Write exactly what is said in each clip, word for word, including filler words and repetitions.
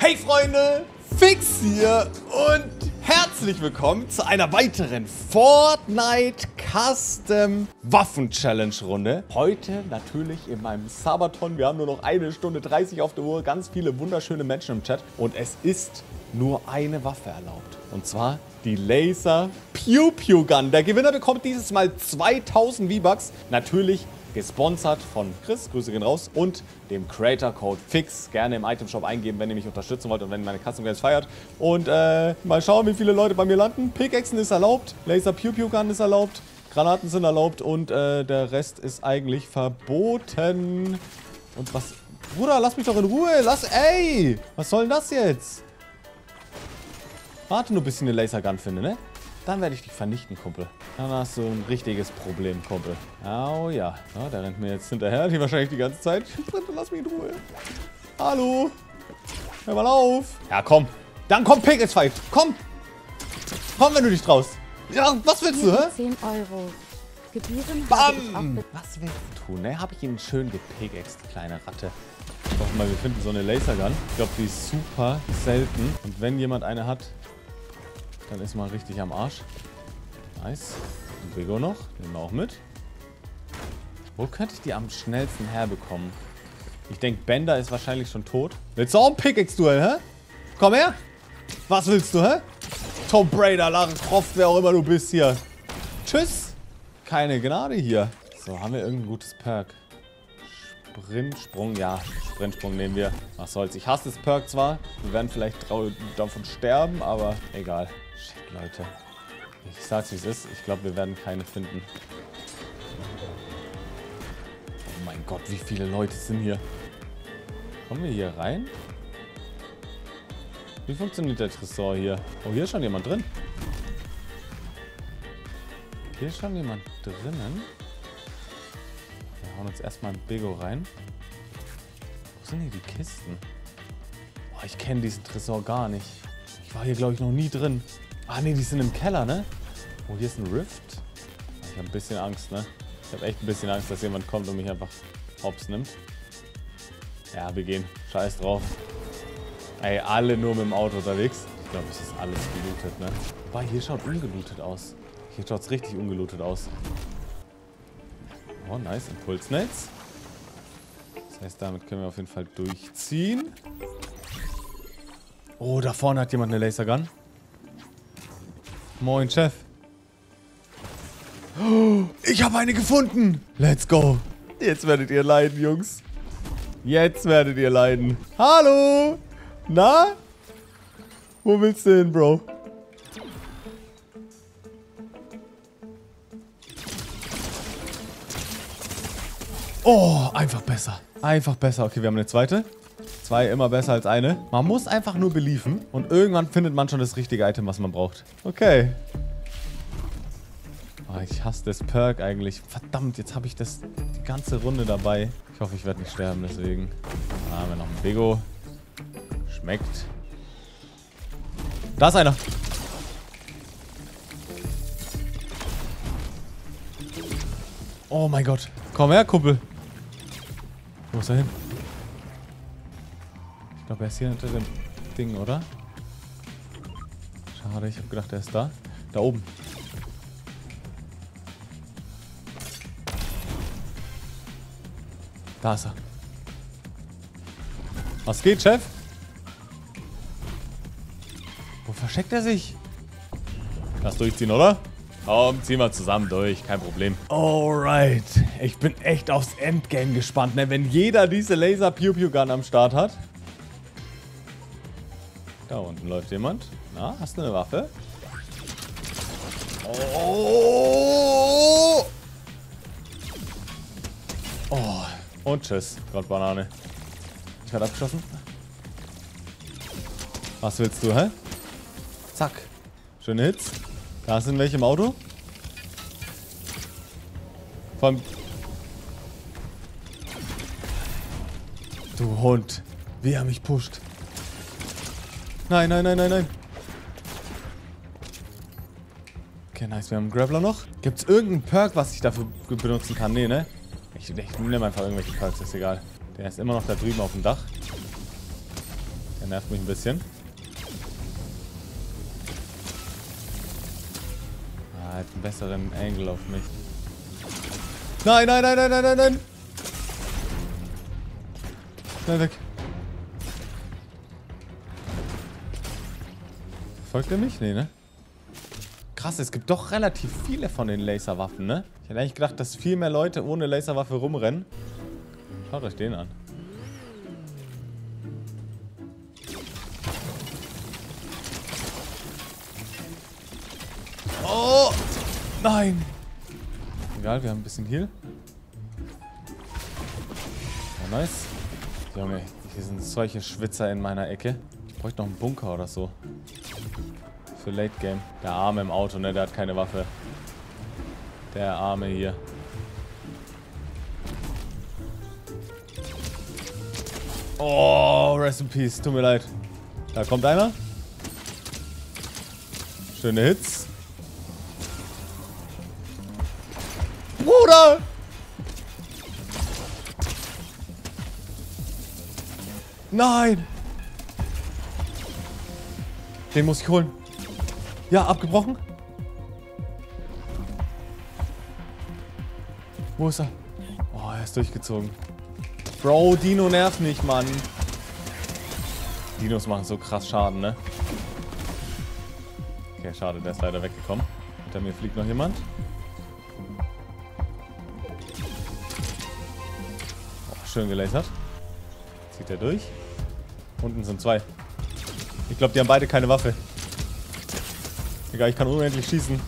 Hey Freunde, Fix hier und herzlich willkommen zu einer weiteren Fortnite Custom Waffen Challenge Runde. Heute natürlich in meinem Sabaton. Wir haben nur noch eine Stunde dreißig auf der Uhr, ganz viele wunderschöne Menschen im Chat und es ist nur eine Waffe erlaubt. Und zwar die Laser Pew Pew Gun. Der Gewinner bekommt dieses Mal zweitausend V-Bucks. Natürlich gesponsert von Chris, Grüße gehen raus, und dem Creator Code Fix. Gerne im Item Shop eingeben, wenn ihr mich unterstützen wollt und wenn ihr meine Custom Games feiert. Und äh, mal schauen, wie viele Leute bei mir landen. Pickaxen ist erlaubt, Laser Pew Pew Gun ist erlaubt, Granaten sind erlaubt und äh, der Rest ist eigentlich verboten. Und was... Bruder, lass mich doch in Ruhe, lass... Ey! Was soll denn das jetzt? Warte nur, bis ich eine Lasergun finde, ne? Dann werde ich dich vernichten, Kumpel. Dann hast du ein richtiges Problem, Kumpel. Oh ja. Ja, der rennt mir jetzt hinterher, die wahrscheinlich die ganze Zeit. Bitte lass mich in Ruhe. Hallo. Hör mal auf. Ja, komm. Dann komm, Pickaxe Fight. Komm. Komm, wenn du dich traust. Ja, was willst du, hä? zehn Euro. Gebühren. Bam. Was willst du tun, ne? Habe ich ihn schön gepickaxed, die kleine Ratte. Ich hoffe mal, wir finden so eine Lasergun. Ich glaube, die ist super selten. Und wenn jemand eine hat, dann ist man richtig am Arsch. Nice. Und Bigo noch. Nehmen wir auch mit. Wo könnte ich die am schnellsten herbekommen? Ich denke, Bender ist wahrscheinlich schon tot. Willst du auch ein Pickaxe-Duell, hä? Komm her. Was willst du, hä? Tom Brady, Lara Croft, wer auch immer du bist hier. Tschüss. Keine Gnade hier. So, haben wir irgendein gutes Perk? Sprintsprung, ja. Sprintsprung nehmen wir. Was soll's. Ich hasse das Perk zwar. Wir werden vielleicht davon sterben, aber egal. Shit, Leute. Ich sag's, wie es ist. Ich glaube, wir werden keine finden. Oh mein Gott, wie viele Leute sind hier? Kommen wir hier rein? Wie funktioniert der Tresor hier? Oh, hier ist schon jemand drin. Hier ist schon jemand drinnen. Wir hauen uns erstmal ein Bigo rein. Wo sind hier die Kisten? Boah, ich kenne diesen Tresor gar nicht. Ich war hier, glaube ich, noch nie drin. Ah, ne, die sind im Keller, ne? Oh, hier ist ein Rift. Ich habe ein bisschen Angst, ne? Ich habe echt ein bisschen Angst, dass jemand kommt und mich einfach hops nimmt. Ja, wir gehen. Scheiß drauf. Ey, alle nur mit dem Auto unterwegs. Ich glaube, es ist alles gelootet, ne? Wobei, hier schaut ungelootet aus. Hier schaut es richtig ungelootet aus. Oh, nice. Impulsnades. Das heißt, damit können wir auf jeden Fall durchziehen. Oh, da vorne hat jemand eine Lasergun. Moin, Chef. Oh, ich habe eine gefunden. Let's go. Jetzt werdet ihr leiden, Jungs. Jetzt werdet ihr leiden. Hallo. Na? Wo willst du hin, Bro? Oh, einfach besser. Einfach besser. Okay, wir haben eine zweite. Zwei immer besser als eine. Man muss einfach nur beliefen und irgendwann findet man schon das richtige Item, was man braucht. Okay. Oh, ich hasse das Perk eigentlich. Verdammt, jetzt habe ich das die ganze Runde dabei. Ich hoffe, ich werde nicht sterben, deswegen. Da haben wir noch ein Bigo. Schmeckt. Da ist einer. Oh mein Gott. Komm her, Kumpel. Wo ist er hin? Ich glaube, er ist hier hinter dem Ding, oder? Schade, ich habe gedacht, er ist da. Da oben. Da ist er. Was geht, Chef? Wo versteckt er sich? Lass durchziehen, oder? Komm, ziehen wir zusammen durch, kein Problem. Alright. Ich bin echt aufs Endgame gespannt, ne? Wenn jeder diese Laser Pew Pew Gun am Start hat. Da unten läuft jemand. Na, hast du eine Waffe? Oh! Oh. Und tschüss. Gott, Banane. Ich werde abgeschossen. Was willst du, hä? Zack. Schöne Hits. Da sind welche im Auto. Vor allem... Du Hund. Wie er mich pusht. Nein, nein, nein, nein, nein. Okay, nice. Wir haben einen Grappler noch. Gibt es irgendeinen Perk, was ich dafür benutzen kann? Nee, ne? Ich, ich nehme einfach irgendwelche Perks, ist egal. Der ist immer noch da drüben auf dem Dach. Der nervt mich ein bisschen. Ah, er hat einen besseren Angle auf mich. Nein, nein, nein, nein, nein, nein, nein. Nein, weg. Folgt er mich? Nee, ne? Krass, es gibt doch relativ viele von den Laserwaffen, ne? Ich hätte eigentlich gedacht, dass viel mehr Leute ohne Laserwaffe rumrennen. Schaut euch den an. Oh! Nein! Egal, wir haben ein bisschen Heal. Oh, nice. Junge, hier sind solche Schwitzer in meiner Ecke. Ich bräuchte noch einen Bunker oder so. Für Late Game. Der Arme im Auto, ne? Der hat keine Waffe. Der Arme hier. Oh, rest in peace. Tut mir leid. Da kommt einer. Schöne Hits. Bruder! Nein! Den muss ich holen. Ja, abgebrochen. Wo ist er? Oh, er ist durchgezogen. Bro, Dino nervt mich, Mann. Dinos machen so krass Schaden, ne? Okay, schade, der ist leider weggekommen. Hinter mir fliegt noch jemand. Oh, schön gelasert. Zieht er durch. Unten sind zwei. Ich glaube, die haben beide keine Waffe. Egal, ich kann unendlich schießen.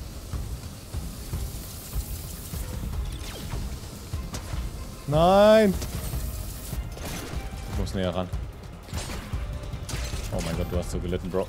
Nein! Ich muss näher ran. Oh mein Gott, du hast so gelitten, Bro.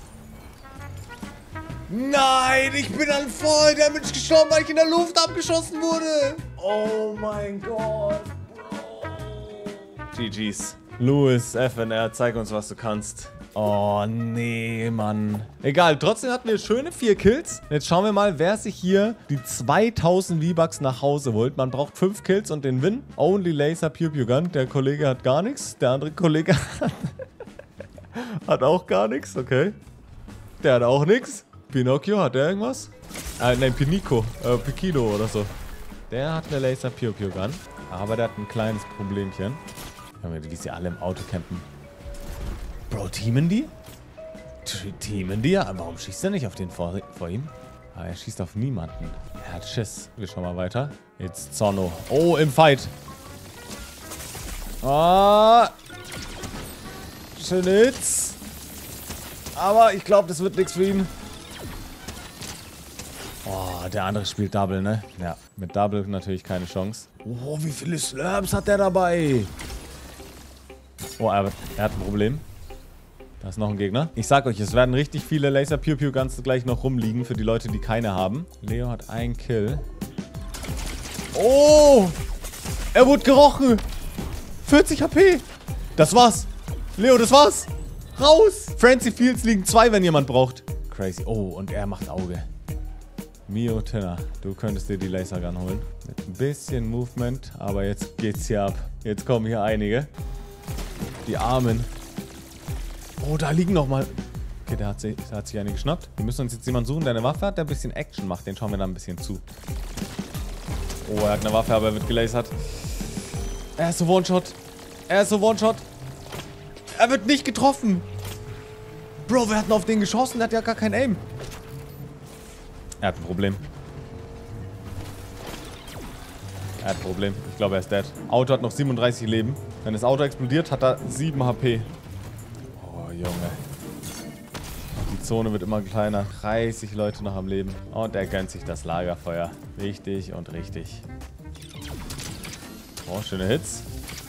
Nein, ich bin dann voll damit gestorben, weil ich in der Luft abgeschossen wurde. Oh mein Gott, Bro. G G's. Louis, F N R, zeig uns, was du kannst. Oh, nee, Mann. Egal, trotzdem hatten wir schöne vier Kills. Jetzt schauen wir mal, wer sich hier die zweitausend V-Bucks nach Hause holt. Man braucht fünf Kills und den Win. Only Laser Pew Pew Gun. Der Kollege hat gar nichts. Der andere Kollege hat, hat auch gar nichts. Okay. Der hat auch nichts. Pinocchio, hat der irgendwas? Äh, nein, Pinico. Äh, Pikido oder so. Der hat eine Laser Pew Pew Gun. Aber der hat ein kleines Problemchen. Wie sie alle im Auto campen. Bro, teamen die? Teamen die? Ja, warum schießt er nicht auf den vor, vor ihm? Ah, er schießt auf niemanden. Er hat Schiss. Wir schauen mal weiter. Jetzt Zorno. Oh, im Fight. Ah. Schöne Hits. Aber ich glaube, das wird nichts für ihn. Oh, der andere spielt Double, ne? Ja, mit Double natürlich keine Chance. Oh, wie viele Slurps hat der dabei? Oh, er, er hat ein Problem. Da ist noch ein Gegner. Ich sag euch, es werden richtig viele Laser Pew Pew Guns gleich noch rumliegen für die Leute, die keine haben. Leo hat einen Kill. Oh! Er wurde gerochen! vierzig H P! Das war's! Leo, das war's! Raus! Francie Fields liegen zwei, wenn jemand braucht. Crazy. Oh, und er macht Auge. Mio Tinner, du könntest dir die Lasergun holen. Mit ein bisschen Movement, aber jetzt geht's hier ab. Jetzt kommen hier einige. Die Armen. Oh, da liegen noch mal. Okay, der hat, sich, der hat sich eine geschnappt. Wir müssen uns jetzt jemanden suchen, der eine Waffe hat, der ein bisschen Action macht. Den schauen wir dann ein bisschen zu. Oh, er hat eine Waffe, aber er wird gelasert. Er ist so One-Shot. Er ist so One-Shot. Er wird nicht getroffen. Bro, wir hatten auf den geschossen, der hat ja gar kein Aim. Er hat ein Problem. Er hat ein Problem. Ich glaube, er ist dead. Auto hat noch siebenunddreißig Leben. Wenn das Auto explodiert, hat er sieben H P. Oh, Junge. Die Zone wird immer kleiner. dreißig Leute noch am Leben. Und er gönnt sich das Lagerfeuer. Richtig und richtig. Oh, schöne Hits.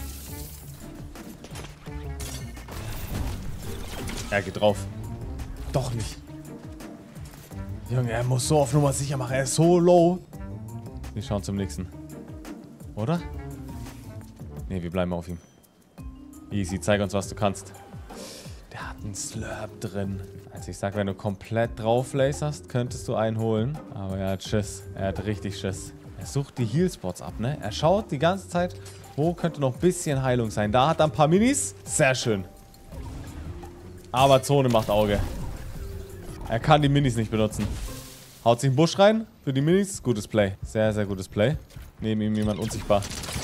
Er geht drauf. Doch nicht. Junge, er muss so auf Nummer sicher machen. Er ist so low. Wir schauen zum nächsten. Oder? Ne, wir bleiben auf ihm. Easy, zeig uns, was du kannst. Der hat einen Slurp drin. Also ich sag, wenn du komplett drauf laserst, könntest du einen holen. Aber er hat Schiss. Er hat richtig Schiss. Er sucht die Heal-Spots ab, ne? Er schaut die ganze Zeit, wo könnte noch ein bisschen Heilung sein. Da hat er ein paar Minis. Sehr schön. Aber Zone macht Auge. Er kann die Minis nicht benutzen. Haut sich einen Busch rein für die Minis. Gutes Play. Sehr, sehr gutes Play. Neben ihm jemand unsichtbar.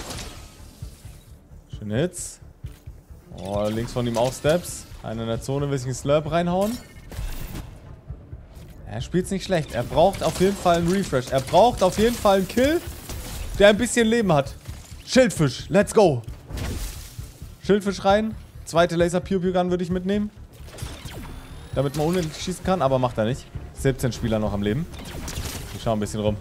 Schöne Hits. Oh, links von ihm auch Steps. Einer in der Zone will sich einen Slurp reinhauen. Er spielt's nicht schlecht. Er braucht auf jeden Fall einen Refresh. Er braucht auf jeden Fall einen Kill, der ein bisschen Leben hat. Schildfisch, let's go. Schildfisch rein. Zweite Laser Pew Pew Gun würde ich mitnehmen. Damit man unendlich schießen kann, aber macht er nicht. siebzehn Spieler noch am Leben. Ich schaue ein bisschen rum.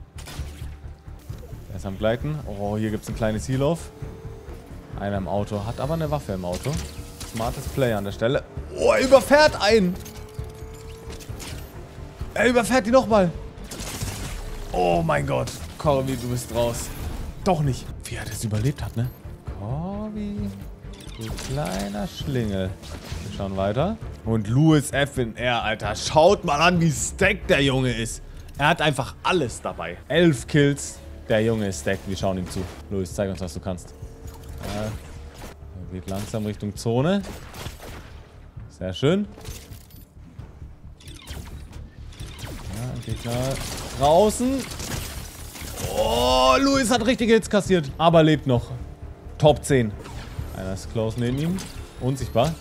Er ist am Gleiten. Oh, hier gibt es ein kleines Heal-Off. Einer im Auto. Hat aber eine Waffe im Auto. Smartes Play an der Stelle. Oh, er überfährt einen. Er überfährt die nochmal. Oh mein Gott. Corby, du bist raus. Doch nicht. Wie er das überlebt hat, ne? Corby, du kleiner Schlingel. Wir schauen weiter. Und Louis F N R, Alter. Schaut mal an, wie stacked der Junge ist. Er hat einfach alles dabei. Elf Kills. Der Junge ist stacked. Wir schauen ihm zu. Louis, zeig uns, was du kannst. Ja. Er geht langsam Richtung Zone. Sehr schön. Ja, Gegner draußen. Oh, Louis hat richtige Hits kassiert. Aber lebt noch. Top zehn. Einer ist close neben ihm. Unsichtbar.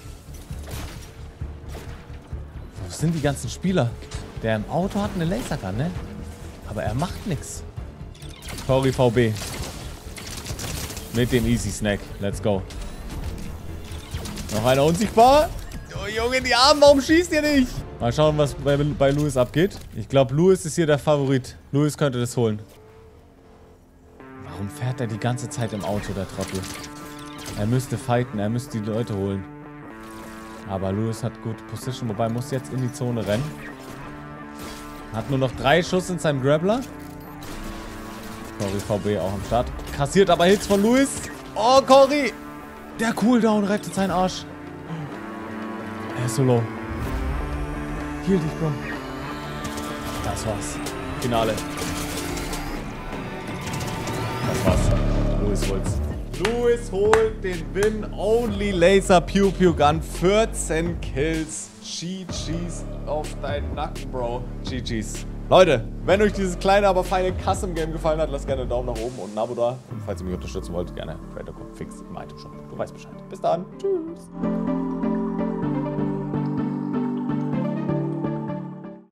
Wo sind die ganzen Spieler? Der im Auto hat eine Lasergun, ne? Aber er macht nichts. Corby V B. Mit dem Easy Snack. Let's go. Noch einer unsichtbar. Oh Junge, die Arme, warum schießt ihr nicht? Mal schauen, was bei, bei Louis abgeht. Ich glaube, Louis ist hier der Favorit. Louis könnte das holen. Warum fährt er die ganze Zeit im Auto, der Trottel? Er müsste fighten, er müsste die Leute holen. Aber Louis hat gute Position, wobei muss jetzt in die Zone rennen. Hat nur noch drei Schuss in seinem Grappler. Corby V B auch am Start. Kassiert aber Hits von Louis. Oh, Corby! Der Cooldown rettet seinen Arsch. Er ist so low. Heal dich, Bro. Das war's. Finale. Das war's. Louis holt's. Louis holt den Win. Only Laser Pew Pew Gun. vierzehn Kills. G G's auf deinen Nacken, Bro. G G's. Leute, wenn euch dieses kleine, aber feine Custom-Game gefallen hat, lasst gerne einen Daumen nach oben und ein Abo da. Und falls ihr mich unterstützen wollt, gerne Creator Code Fix im Item Shop. Du weißt Bescheid. Bis dann. Tschüss.